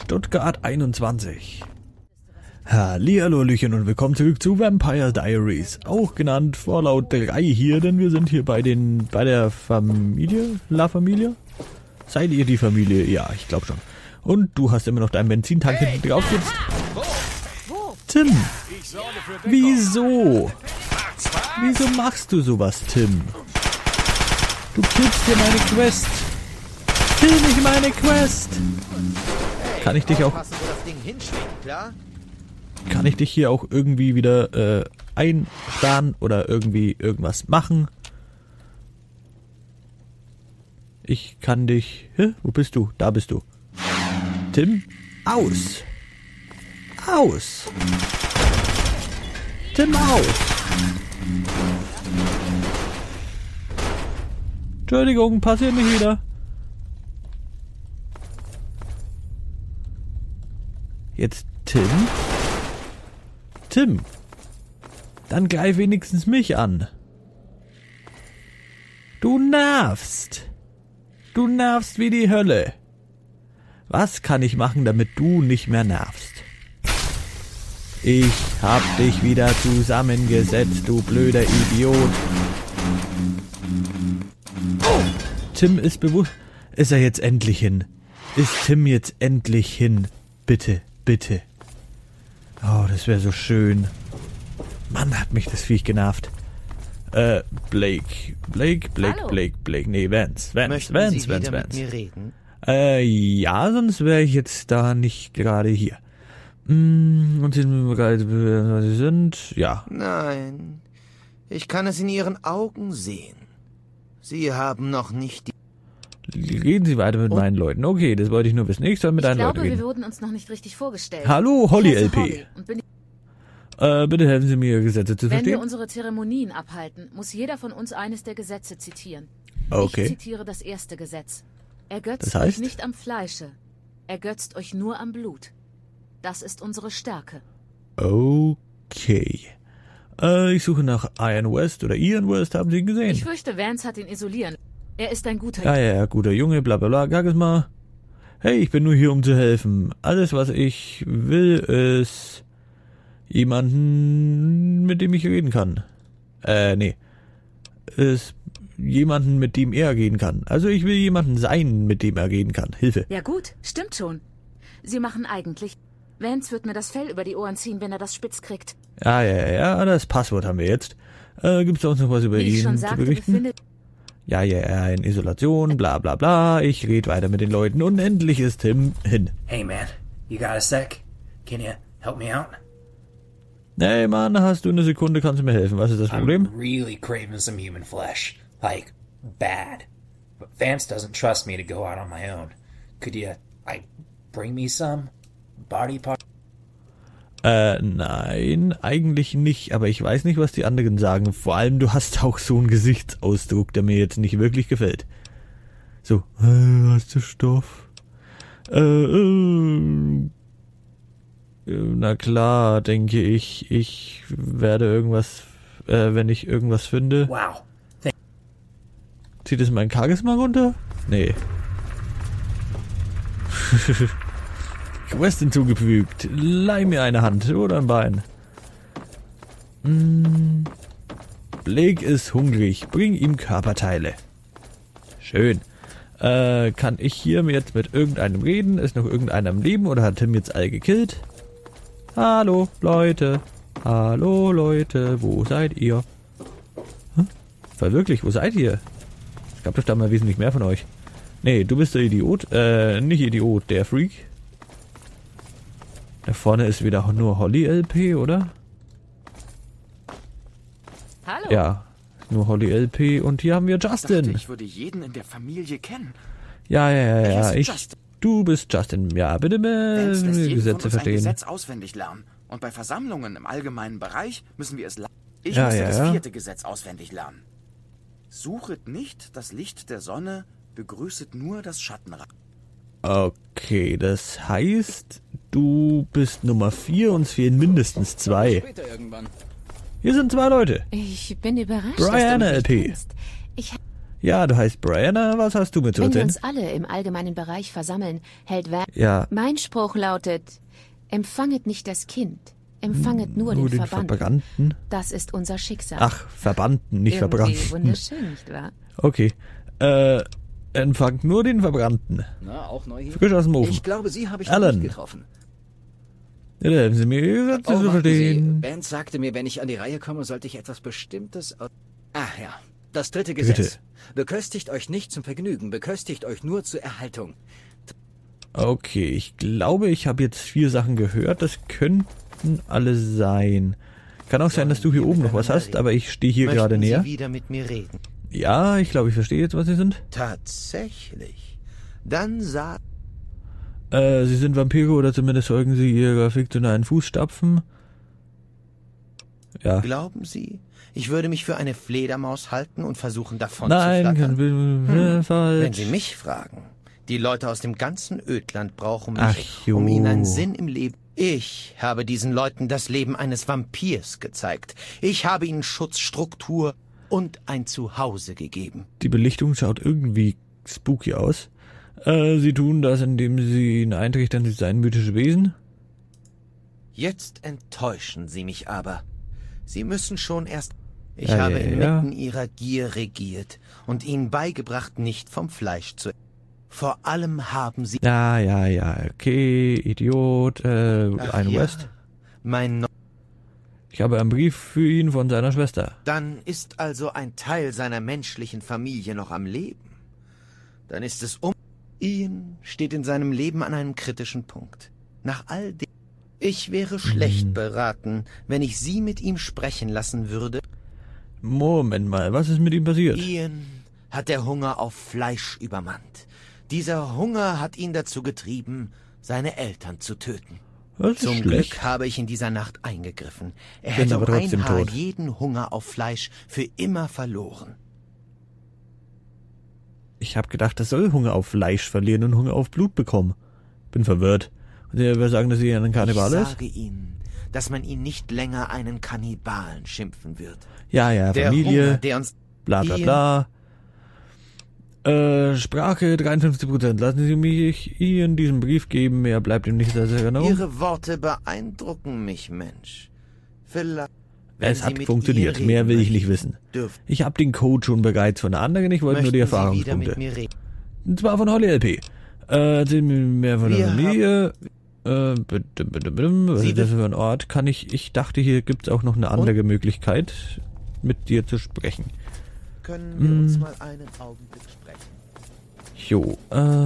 Stuttgart 21. Hallihallo, Hallöchen und willkommen zurück zu Vampire Diaries. Auch genannt Fallout 3 hier, denn wir sind hier bei der Familie? La Familia? Seid ihr die Familie? Ja, ich glaube schon. Und du hast immer noch deinen Benzintank hinten drauf jetzt. Tim! Wieso? Wieso machst du sowas, Tim? Du killst dir meine Quest. Kill nicht meine Quest. Kann ich dich auch... Kann ich dich hier auch irgendwie wieder einsperren oder irgendwie irgendwas machen? Ich kann dich... Hä? Wo bist du? Da bist du. Tim? Aus! Aus! Tim, aus! Entschuldigung, passiert nicht wieder. Jetzt Tim? Tim, dann greif wenigstens mich an. Du nervst. Du nervst wie die Hölle. Was kann ich machen, damit du nicht mehr nervst? Ich hab dich wieder zusammengesetzt, du blöder Idiot. Oh, Tim ist bewusst. Ist er jetzt endlich hin? Ist Tim jetzt endlich hin? Bitte, bitte. Oh, das wäre so schön. Mann, hat mich das Viech genervt. Blake. Nee, Vance. Mit mir reden? Ja, sonst wäre ich jetzt da nicht gerade hier. Und Sie sind, ja. Nein, ich kann es in Ihren Augen sehen. Sie haben noch nicht die... Reden Sie weiter mit meinen Leuten. Okay, das wollte ich nur wissen. Ich soll mit deinen Leuten reden. Wir wurden uns noch nicht richtig vorgestellt. Hallo, Holly LP. Holly Bitte helfen Sie mir, Gesetze zu verstehen. Wenn wir unsere Zeremonien abhalten, muss jeder von uns eines der Gesetze zitieren. Okay. Ich zitiere das erste Gesetz. Ergötzt Das heißt? euch nicht am Fleische. Ergötzt euch nur am Blut. Das ist unsere Stärke. Okay. Ich suche nach Ian West oder Ian West, haben Sie ihn gesehen? Ich fürchte, Vance hat ihn isolieren. Er ist ein guter Ja, guter Junge, bla bla bla, sag es mal. Hey, ich bin nur hier, um zu helfen. Alles, was ich will, ist jemanden, mit dem ich reden kann. Nee. Ist jemanden, mit dem er reden kann. Also ich will jemanden sein, mit dem er reden kann. Hilfe. Ja gut, stimmt schon. Sie machen eigentlich... Vance wird mir das Fell über die Ohren ziehen, wenn er das spitz kriegt. Ja, das Passwort haben wir jetzt. Gibt's sonst noch was über Wie ich ihn schon zu sagte, berichten? befindet... Ja, in Isolation, bla bla bla. Ich rede weiter mit den Leuten und endlich ist Tim hin. Hey man, you got a sec? Can you help me out? Hey Mann, hast du eine Sekunde, kannst du mir helfen? Was ist das Problem? I'm really craving some human flesh. Like, bad. But Vance doesn't trust me to go out on my own. Could you, bring me some? Body part? Nein, eigentlich nicht, aber ich weiß nicht, was die anderen sagen. Vor allem, du hast auch so einen Gesichtsausdruck, der mir jetzt nicht wirklich gefällt. So, hast du Stoff? Na klar, denke ich. Ich werde irgendwas, wenn ich irgendwas finde. Wow. Zieht es mein Charisma runter? Nee. Quest hinzugefügt. Leih mir eine Hand oder ein Bein. Blake ist hungrig. Bring ihm Körperteile. Schön. Kann ich hier jetzt mit irgendeinem reden? Ist noch irgendeiner im Leben oder hat Tim jetzt alle gekillt? Hallo, Leute. Hallo, Leute. Wo seid ihr? War wirklich, wo seid ihr? Es gab doch da mal wesentlich mehr von euch. Nee, du bist der Idiot. Nicht Idiot, der Freak. Da vorne ist wieder nur Holly LP, oder? Hallo. Ja, nur Holly LP und hier haben wir Ich Justin. dachte, ich würde jeden in der Familie kennen. Ja. Justin. Du bist Justin. Ja, bitte Vance lässt jeden von Gesetze uns ein verstehen. Gesetz auswendig lernen. Und bei Versammlungen im allgemeinen Bereich müssen wir es lernen. Ich Ja, musste ja, das ja. 4. Gesetz auswendig lernen. Suchet nicht das Licht der Sonne, begrüßet nur das Schattenreich. Okay, das heißt, du bist Nummer 4 und es fehlen mindestens 2. Später irgendwann. Hier sind 2 Leute. Ich bin überrascht, Brian dass du mich LP. nicht kennst. Ja, du heißt Brianna, was hast du mit zu Wenn wir erzählen? uns alle im allgemeinen Bereich versammeln, hält Van... Ja, Mein Spruch lautet, empfanget nicht das Kind, empfanget nur den Verbannten. Verbrannten. Das ist unser Schicksal. Ach, Verbannten, nicht Irgendwie Verbrannten. wunderschön, nicht wahr? Okay. Empfangt nur den Verbrannten. Na, auch neu hier? Frisch aus dem Ofen. Ich glaube, Sie habe ich Alan. noch nicht getroffen. Ja, da haben Sie mir gesagt, Sie zu warten Sie. verstehen. Vance sagte mir, wenn ich an die Reihe komme, sollte ich etwas Bestimmtes... Ach ja, das 3. Gesetz. Bitte. Beköstigt euch nicht zum Vergnügen, beköstigt euch nur zur Erhaltung. Okay, ich glaube, ich habe jetzt 4 Sachen gehört. Das könnten alle sein. Kann auch sein, dass du hier oben noch was hast, aber ich stehe hier gerade näher. Sie wieder mit mir reden? Ja, ich glaube, ich verstehe jetzt, was Sie sind. Tatsächlich. Dann sagt... Sie sind Vampire oder zumindest folgen Sie ihrer fiktionalen Fußstapfen. Ja. Glauben Sie, ich würde mich für eine Fledermaus halten und versuchen, davon Nein, zu flattern? falsch. Wenn Sie mich fragen, die Leute aus dem ganzen Ödland brauchen mich, Ach, jo. um ihnen einen Sinn im Leben... Ich habe diesen Leuten das Leben eines Vampirs gezeigt. Ich habe ihnen Schutz, Struktur und ein Zuhause gegeben. Die Belichtung schaut irgendwie spooky aus. Sie tun das, indem Sie ihn eintrichtern, Sie seien mythische Wesen. Jetzt enttäuschen Sie mich aber. Sie müssen schon erst... Ich Ja, habe ja, inmitten Ihrer Gier regiert und Ihnen beigebracht, nicht vom Fleisch zu... Vor allem haben Sie... Ja, okay, Idiot, Ach ein ja, West. mein... Ich habe einen Brief für ihn von seiner Schwester. Dann ist also ein Teil seiner menschlichen Familie noch am Leben. Dann ist es Ian steht in seinem Leben an einem kritischen Punkt. Nach all dem... Ich wäre schlecht beraten, wenn ich Sie mit ihm sprechen lassen würde. Moment mal, was ist mit ihm passiert? Ian hat der Hunger auf Fleisch übermannt. Dieser Hunger hat ihn dazu getrieben, seine Eltern zu töten. Das ist Zum schlecht. Glück habe ich in dieser Nacht eingegriffen. Er Bin hätte aber um ein trotzdem Haar tot. jeden Hunger auf Fleisch für immer verloren. Ich habe gedacht, er soll Hunger auf Fleisch verlieren und Hunger auf Blut bekommen. Bin verwirrt. Und wir sagen, dass er ein Kannibal Ich ist? sage Ihnen, dass man ihn nicht länger einen Kannibalen schimpfen wird. Ja, Der Familie, Hunger, der uns... bla bla bla. Sprache 53%. Lassen Sie mich Ihnen diesen Brief geben. Mehr bleibt ihm nicht sehr genau. Ihre Worte beeindrucken mich, Mensch. Vielleicht... wenn Es Sie hat mit funktioniert. ihr Mehr reden will ich nicht möchten, wissen. dürfen- Ich habe den Code schon bereits von anderen. Ich wollte nur die möchten Sie wieder mit Erfahrungspunkte. mir reden? Und zwar von Holly LP. Erzählen mir mehr von der Wir Familie. Was Sie ist das für ein Ort? Kann ich dachte, hier gibt's auch noch eine andere Möglichkeit, mit dir zu sprechen. Können wir uns mal einen Augenblick sprechen? Jo,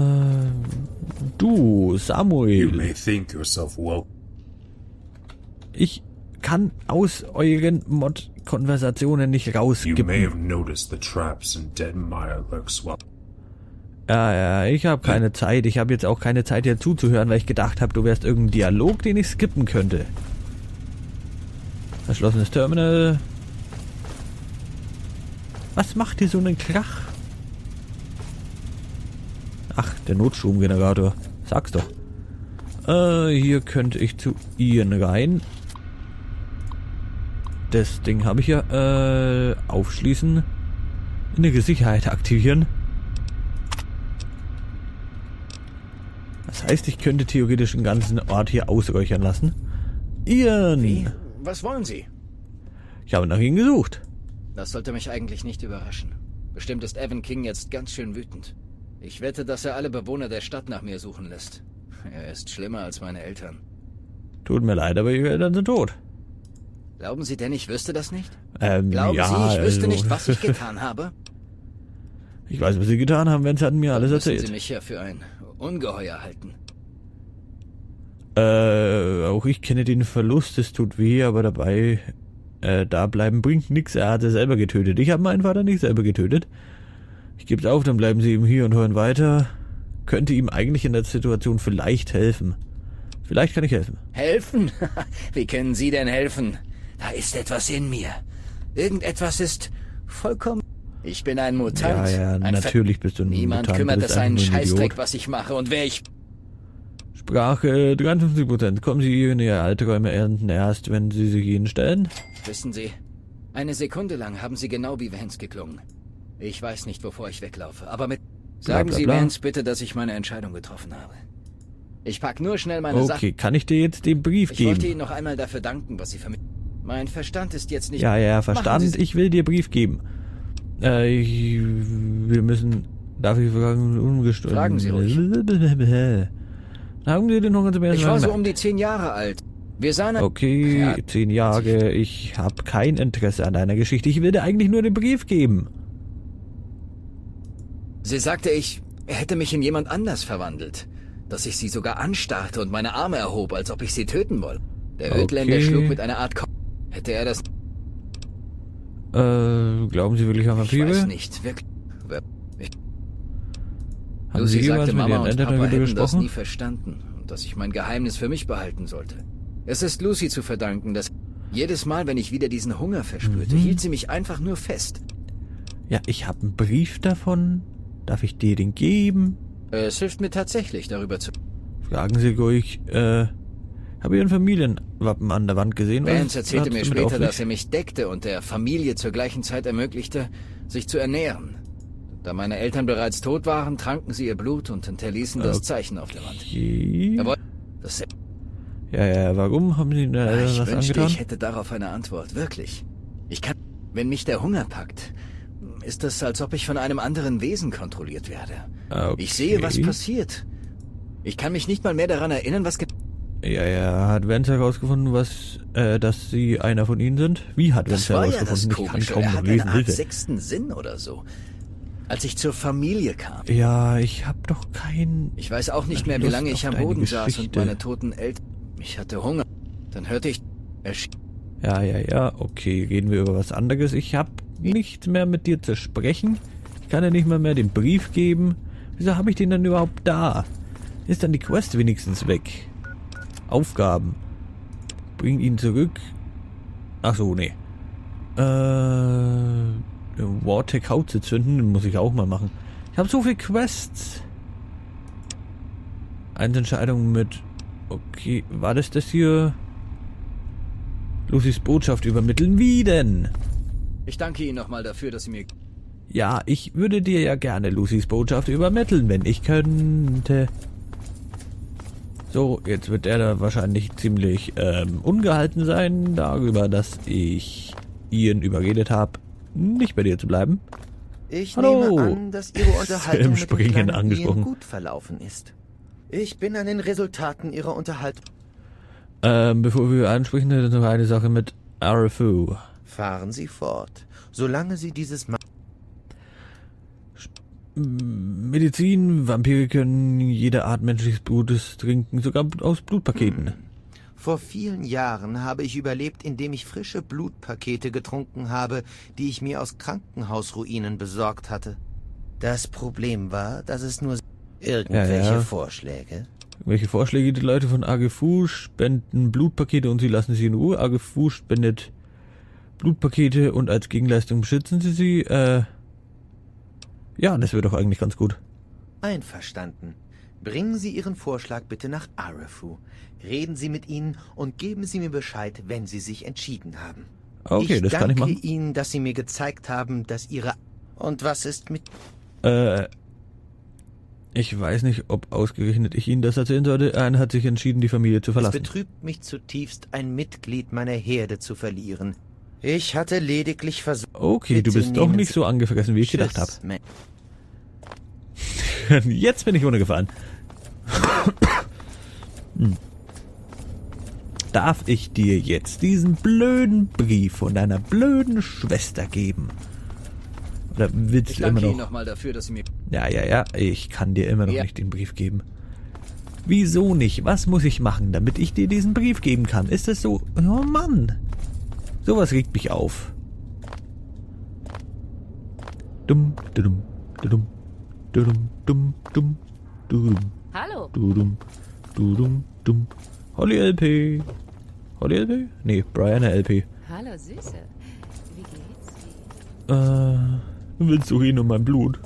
du, You Samuel. may think yourself well. Ich kann aus euren Mod-Konversationen nicht You may rausskippen. have noticed the traps in Deadmire lurks well. Ja, ich habe keine Zeit. Ich habe jetzt auch keine Zeit, dir zuzuhören, weil ich gedacht habe, du wärst irgendein Dialog, den ich skippen könnte. Verschlossenes Terminal. Was macht hier so einen Krach? Ach, der Notstromgenerator. Sag's doch. Hier könnte ich zu Ian rein. Das Ding habe ich ja. Aufschließen. Innere Sicherheit aktivieren. Das heißt, ich könnte theoretisch den ganzen Ort hier ausräuchern lassen. Ian! Was wollen Sie? Ich habe nach Ihnen gesucht. Das sollte mich eigentlich nicht überraschen. Bestimmt ist Evan King jetzt ganz schön wütend. Ich wette, dass er alle Bewohner der Stadt nach mir suchen lässt. Er ist schlimmer als meine Eltern. Tut mir leid, aber Ihre Eltern sind tot. Glauben Sie denn, ich wüsste das nicht? Glauben Glauben Sie, ich wüsste also, nicht, was ich getan habe? Ich weiß, was Sie getan haben, Vance hatten mir alles Müssen erzählt. Sie mich ja für ein Ungeheuer halten. Auch ich kenne den Verlust, es tut weh, aber dabei, da bleiben bringt nix. Er hat es selber getötet. Ich habe meinen Vater nicht selber getötet. Ich geb's auf, dann bleiben Sie eben hier und hören weiter. Könnte ihm eigentlich in der Situation vielleicht helfen. Vielleicht kann ich helfen. Helfen? Wie können Sie denn helfen? Da ist etwas in mir. Irgendetwas ist vollkommen... Ich bin ein Mutant. Ja, ein natürlich bist du ein Niemand Mutant. kümmert Du bist es einen einfach nur ein Scheißdreck, Idiot. was ich mache und wer ich... Sprache 53%. Kommen Sie in Ihre Albträume ernten erst, wenn Sie sich ihnen stellen? Wissen Sie, eine Sekunde lang haben Sie genau wie Vance geklungen. Ich weiß nicht, wovor ich weglaufe, aber mit... Sagen bla, Sie bla. Vance bitte, dass ich meine Entscheidung getroffen habe. Ich pack nur schnell meine Sachen. Okay, kann ich dir jetzt den Brief Ich wollte geben? Ihnen noch einmal dafür danken, was Sie vermitteln. Mein Verstand ist jetzt nicht... Ja, Machen verstanden. Sie- Ich will dir Brief geben. Wir müssen... Darf ich fragen, ungestört... Fragen Sie ruhig. Haben Sie den Hunger zum ersten Ich war Mal so gemerkt? um die 10 Jahre alt. Wir sahen... Okay, Ja, 10 Jahre. Ich habe kein Interesse an deiner Geschichte. Ich will dir eigentlich nur den Brief geben. Sie sagte, ich hätte mich in jemand anders verwandelt. Dass ich sie sogar anstarrte und meine Arme erhob, als ob ich sie töten wolle. Der Ödländer Okay. schlug mit einer Art Kopf. Hätte er das... Glauben Sie wirklich an Ich weiß Vampire? nicht, wirklich. Haben Sie Lucy jemals sagte, mit Mama Ihren und Eltern Papa darüber hätten das gesprochen? nie verstanden und dass ich mein Geheimnis für mich behalten sollte. Es ist Lucy zu verdanken, dass jedes Mal, wenn ich wieder diesen Hunger verspürte, hielt sie mich einfach nur fest. Ja, ich habe einen Brief davon. Darf ich dir den geben? Es hilft mir tatsächlich, darüber zu... Fragen Sie ruhig. Habe Ihren Familienwappen an der Wand gesehen? Vance erzählte hat's mir damit später, auf sich? dass er mich deckte und der Familie zur gleichen Zeit ermöglichte, sich zu ernähren. Da meine Eltern bereits tot waren, tranken sie ihr Blut und hinterließen das Zeichen auf der Wand. Okay. Er wollte... Das Ja, warum haben Sie da ich was wünschte, angetan? ich hätte darauf eine Antwort. Wirklich. Ich kann... Wenn mich der Hunger packt, ist es, als ob ich von einem anderen Wesen kontrolliert werde. Okay. Ich sehe, was passiert. Ich kann mich nicht mal mehr daran erinnern, was... Ja, hat Vance herausgefunden, dass Sie einer von Ihnen sind? Wie hat Das Vance war ja das herausgefunden? Ich kann Komische. kaum Er noch hat eine lesen. Art Hilfe. 6. Sinn oder so. Als ich zur Familie kam. Ja, ich habe doch kein... Ich weiß auch nicht mehr, wie Lust lange ich auf am deine Boden saß und Geschichte. meine toten Eltern... Ich hatte Hunger. Dann hörte ich... Ja, okay, reden wir über was anderes. Ich habe nichts mehr mit dir zu sprechen. Ich kann dir nicht mal mehr den Brief geben. Wieso habe ich den denn überhaupt da? Ist dann die Quest wenigstens weg? Aufgaben. Bring ihn zurück. Ach so, nee. Wartech Haut zu zünden, muss ich auch mal machen. Ich habe so viele Quests. Entscheidung mit... Okay, war das hier? Lucys Botschaft übermitteln. Wie denn? Ich danke Ihnen nochmal dafür, dass Sie mir... Ja, ich würde dir ja gerne Lucys Botschaft übermitteln, wenn ich könnte. So, jetzt wird er da wahrscheinlich ziemlich ungehalten sein darüber, dass ich ihn überredet habe, nicht bei dir zu bleiben. Ich Hallo. nehme an, dass Ihre Unterhaltung Im mit dem Springen kleinen angesprochen. Ian gut verlaufen ist. Ich bin an den Resultaten Ihrer Unterhaltung... Bevor wir ansprechen, ist noch eine Sache mit Arafu. Fahren Sie fort, solange Sie dieses... Medizin, Vampire können jede Art menschliches Blutes trinken, sogar aus Blutpaketen. Vor vielen Jahren habe ich überlebt, indem ich frische Blutpakete getrunken habe, die ich mir aus Krankenhausruinen besorgt hatte. Das Problem war, dass es nur... Irgendwelche Ja. Vorschläge? Welche Vorschläge? Die Leute von Agefu spenden Blutpakete und sie lassen sie in Ruhe. Agefu spendet Blutpakete und als Gegenleistung beschützen sie. Ja, das wäre doch eigentlich ganz gut. Einverstanden. Bringen Sie Ihren Vorschlag bitte nach Arafu. Reden Sie mit ihnen und geben Sie mir Bescheid, wenn Sie sich entschieden haben. Okay, das kann ich machen. danke Ihnen, dass Sie mir gezeigt haben, dass Ihre... Und was ist mit... Ich weiß nicht, ob ausgerechnet ich Ihnen das erzählen sollte. Einer hat sich entschieden, die Familie zu Es verlassen. betrübt mich zutiefst, ein Mitglied meiner Herde zu verlieren. Ich hatte lediglich versucht... Okay, du Bitte bist doch nehmen nicht Sie- so angefressen, wie ich gedacht habe. Tschüss, Ma- Jetzt bin ich runtergefahren. Darf ich dir jetzt diesen blöden Brief von deiner blöden Schwester geben? Oder willst Ich du immer danke Ihnen noch... nochmal dafür, dass Sie mir... Ja, ich kann dir immer noch Ja. nicht den Brief geben. Wieso nicht? Was muss ich machen, damit ich dir diesen Brief geben kann? Ist das so... Oh Mann! Sowas regt mich auf. Dumm, dumm, dumm, dumm, dumm, dumm, dumm, Hallo. dumm, dumm, dumm. Holly LP. Holly LP? Nee, Brian LP. Hallo, Süße. Wie geht's? Willst du reden um mein Blut?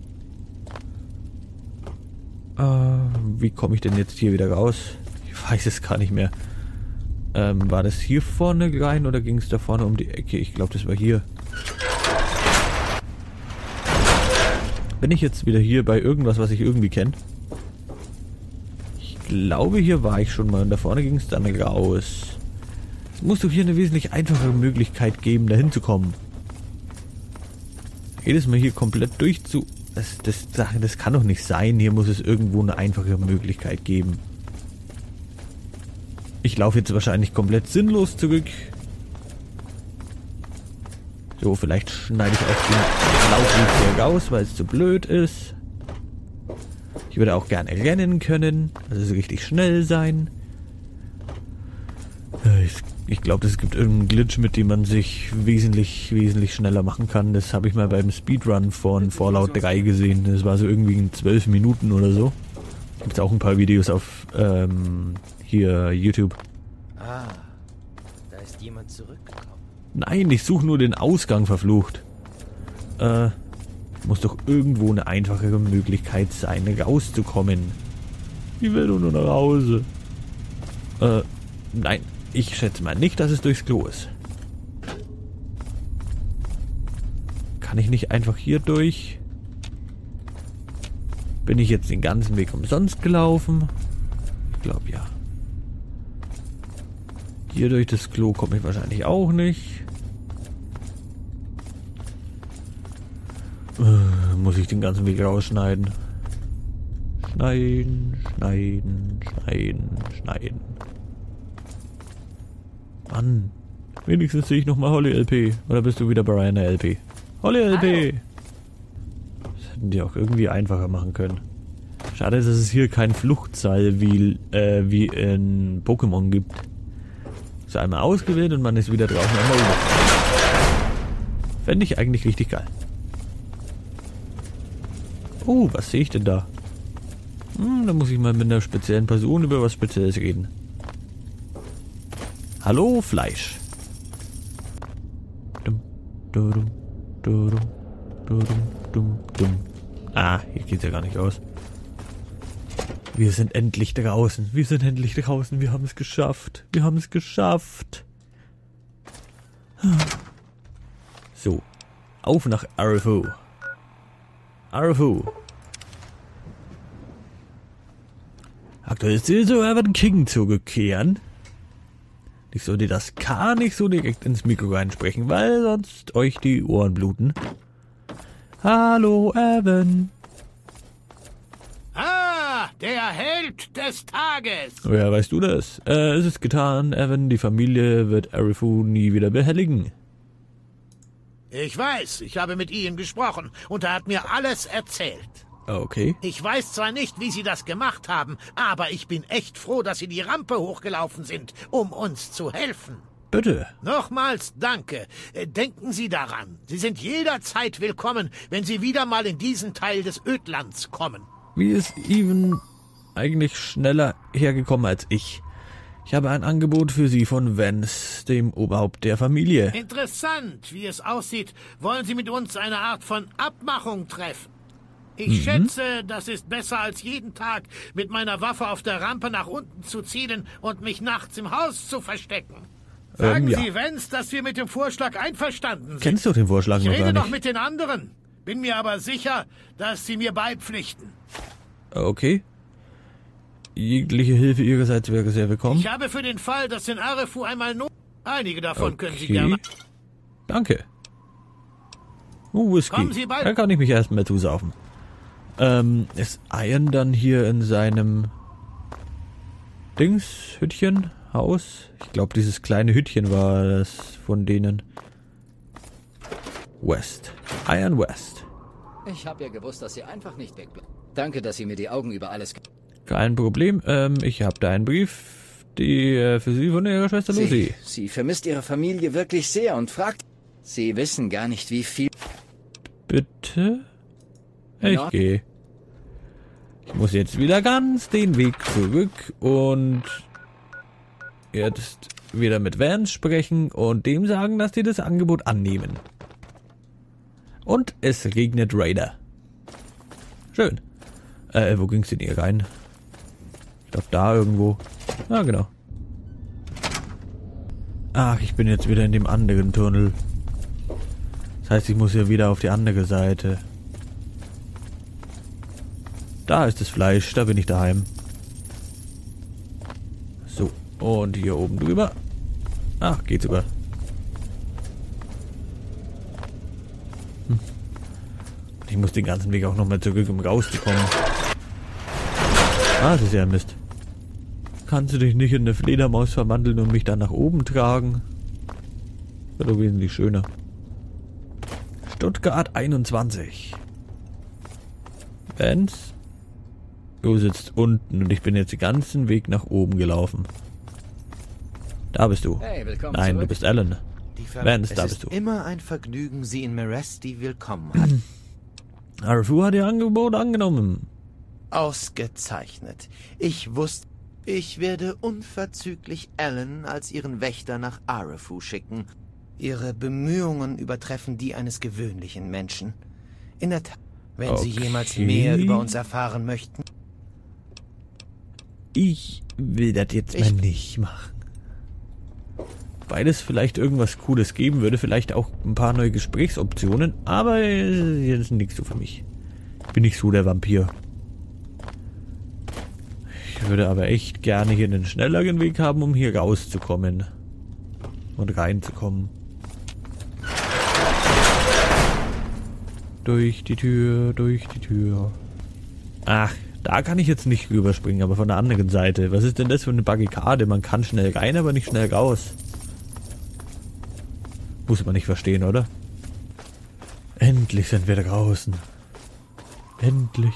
Wie komme ich denn jetzt hier wieder raus? Ich weiß es gar nicht mehr. War das hier vorne rein oder ging es da vorne um die Ecke? Ich glaube, das war hier. Bin ich jetzt wieder hier bei irgendwas, was ich irgendwie kenne? Ich glaube, hier war ich schon mal und da vorne ging es dann raus. Es muss doch hier eine wesentlich einfachere Möglichkeit geben, da hinzukommen. Jedes Mal hier komplett durchzu... Das kann doch nicht sein. Hier muss es irgendwo eine einfache Möglichkeit geben. Ich laufe jetzt wahrscheinlich komplett sinnlos zurück. So, vielleicht schneide ich auch den Laufweg hier raus, weil es zu blöd ist. Ich würde auch gerne rennen können. Also richtig schnell sein. Ich glaube, es gibt irgendeinen Glitch, mit dem man sich wesentlich schneller machen kann. Das habe ich mal beim Speedrun von Fallout 3 gesehen. Das war so irgendwie in 12 Minuten oder so. Gibt es auch ein paar Videos auf hier YouTube. Ah, da ist jemand zurückgekommen. Nein, ich suche nur den Ausgang, verflucht. Muss doch irgendwo eine einfachere Möglichkeit sein, rauszukommen. Ich will nur nach Hause. Nein. Ich schätze mal nicht, dass es durchs Klo ist. Kann ich nicht einfach hier durch? Bin ich jetzt den ganzen Weg umsonst gelaufen? Ich glaube ja. Hier durch das Klo komme ich wahrscheinlich auch nicht. Muss ich den ganzen Weg rausschneiden? Schneiden. Mann, wenigstens sehe ich nochmal Holly LP. Oder bist du wieder Brian LP? Holly LP! Das hätten die auch irgendwie einfacher machen können. Schade ist, dass es hier keinen Fluchtseil wie in Pokémon gibt. So einmal ausgewählt und man ist wieder draußen an der Oberfläche. Fände ich eigentlich richtig geil. Oh, was sehe ich denn da? Da muss ich mal mit einer speziellen Person über was Spezielles reden. Hallo, Fleisch. Ah, hier geht's ja gar nicht aus. Wir sind endlich draußen. Wir haben es geschafft. So. Auf nach Arefu. Aktuell ist so Evan King zurückkehren. Ich sollte das gar nicht so direkt ins Mikro reinsprechen, weil sonst euch die Ohren bluten. Hallo, Evan. Ah, der Held des Tages. Woher weißt du das? Es ist getan, Evan. Die Familie wird Arefu nie wieder behelligen. Ich weiß, ich habe mit Ian gesprochen und er hat mir alles erzählt. Okay. Ich weiß zwar nicht, wie Sie das gemacht haben, aber ich bin echt froh, dass Sie die Rampe hochgelaufen sind, um uns zu helfen. Bitte. Nochmals danke. Denken Sie daran, Sie sind jederzeit willkommen, wenn Sie wieder mal in diesen Teil des Ödlands kommen. Wie ist Even eigentlich schneller hergekommen als ich? Ich habe ein Angebot für Sie von Vance, dem Oberhaupt der Familie. Interessant, wie es aussieht. Wollen Sie mit uns eine Art von Abmachung treffen? Ich schätze, das ist besser als jeden Tag mit meiner Waffe auf der Rampe nach unten zu zielen und mich nachts im Haus zu verstecken. Sagen ja. Sie Vance, dass wir mit dem Vorschlag einverstanden sind. Kennst du den Vorschlag noch gar nicht? Ich rede noch mit den anderen. Bin mir aber sicher, dass Sie mir beipflichten. Okay. Jegliche Hilfe Ihrerseits wäre sehr willkommen. Ich habe für den Fall, dass in Arefu einmal einige davon können Sie gerne... Danke. Whisky. Kommen Sie bald. Da kann ich mich erstmal zusaufen. Ist Ian dann hier in seinem Hütchen, Haus? Ich glaube, dieses kleine Hütchen war das von denen. West. Ian West. Ich habe ja gewusst, dass Sie einfach nicht wegbleiben. Danke, dass Sie mir die Augen über alles... Kein Problem. Ich habe da einen Brief, für Sie von Ihrer Schwester Lucy. Sie vermisst Ihre Familie wirklich sehr und fragt... Sie wissen gar nicht, wie viel... Bitte? Ich gehe. Ich muss jetzt wieder ganz den Weg zurück und jetzt wieder mit Vance sprechen und dem sagen, dass die das Angebot annehmen. Und es regnet Raider. Schön. Wo ging's denn hier rein? Ich glaube da irgendwo. Ah, genau. Ach, ich bin jetzt wieder in dem anderen Tunnel. Das heißt, ich muss hier wieder auf die andere Seite. Da ist das Fleisch, da bin ich daheim. So, und hier oben drüber. Ach, geht sogar. Ich muss den ganzen Weg auch nochmal zurück, um rauszukommen. Ah, das ist ja ein Mist. Kannst du dich nicht in eine Fledermaus verwandeln und mich dann nach oben tragen? Wäre doch wesentlich schöner. Stuttgart 21. Vance? Du sitzt unten und ich bin jetzt den ganzen Weg nach oben gelaufen. Da bist du. Hey, willkommen Nein, zurück. du bist Alan. Vance, da Es bist ist du. immer ein Vergnügen, Sie in Meresti willkommen heißen. Arafu hat ihr Angebot angenommen. Ausgezeichnet. Ich wusste, ich werde unverzüglich Alan als Ihren Wächter nach Arafu schicken. Ihre Bemühungen übertreffen die eines gewöhnlichen Menschen. In der Tat, wenn Sie jemals mehr über uns erfahren möchten. Ich will das jetzt mal nicht machen. Beides vielleicht irgendwas Cooles geben würde, vielleicht auch ein paar neue Gesprächsoptionen, aber das ist nichts so für mich. Ich bin nicht so der Vampir. Ich würde aber echt gerne hier einen schnelleren Weg haben, um hier rauszukommen. Und reinzukommen. Durch die Tür, durch die Tür. Ach, da kann ich jetzt nicht rüberspringen, aber von der anderen Seite. Was ist denn das für eine Barrikade? Man kann schnell rein, aber nicht schnell raus. Muss man nicht verstehen, oder? Endlich sind wir draußen. Endlich.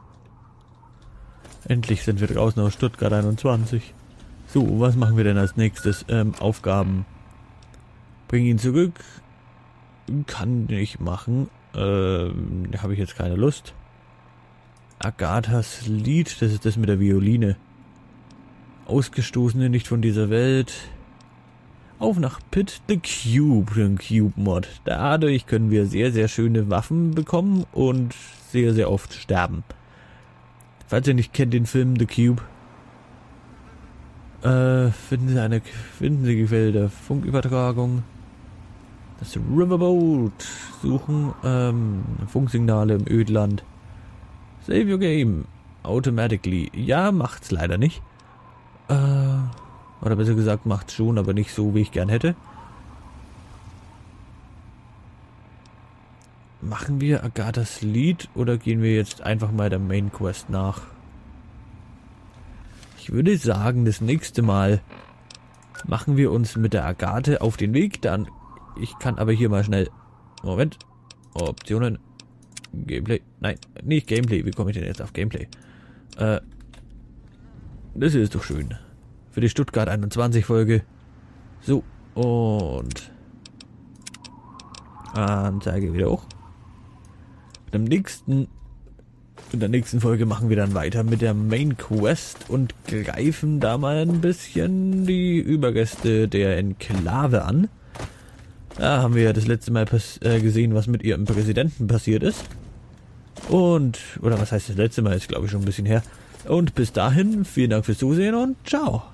Endlich sind wir draußen aus Stuttgart 21. So, was machen wir denn als nächstes? Aufgaben. Bring ihn zurück. Kann ich machen. Habe ich jetzt keine Lust. Agathas Lied, das ist das mit der Violine. Ausgestoßene nicht von dieser Welt. Auf nach Pit the Cube, den Cube-Mod. Dadurch können wir sehr, sehr schöne Waffen bekommen und sehr, sehr oft sterben. Falls ihr nicht kennt den Film The Cube, finden Sie Gefälde, Funkübertragung, das Riverboat suchen, Funksignale im Ödland. Save your game automatically. Ja, macht's leider nicht. Oder besser gesagt, macht's schon, aber nicht so, wie ich gern hätte. Machen wir Agathas Lied oder gehen wir jetzt einfach mal der Main Quest nach? Ich würde sagen, das nächste Mal machen wir uns mit der Agathe auf den Weg. Dann, ich kann aber hier mal schnell... Moment. Optionen. Gameplay. Nein, nicht Gameplay. Wie komme ich denn jetzt auf Gameplay? Das hier ist doch schön. Für die Stuttgart 21 Folge. So, und Anzeige wieder hoch. In der nächsten Folge machen wir dann weiter mit der Main Quest und greifen da mal ein bisschen die Überreste der Enklave an. Da haben wir ja das letzte Mal gesehen, was mit ihrem Präsidenten passiert ist. Oder was heißt das letzte Mal? Ist glaube ich schon ein bisschen her. Und bis dahin, vielen Dank fürs Zusehen und ciao.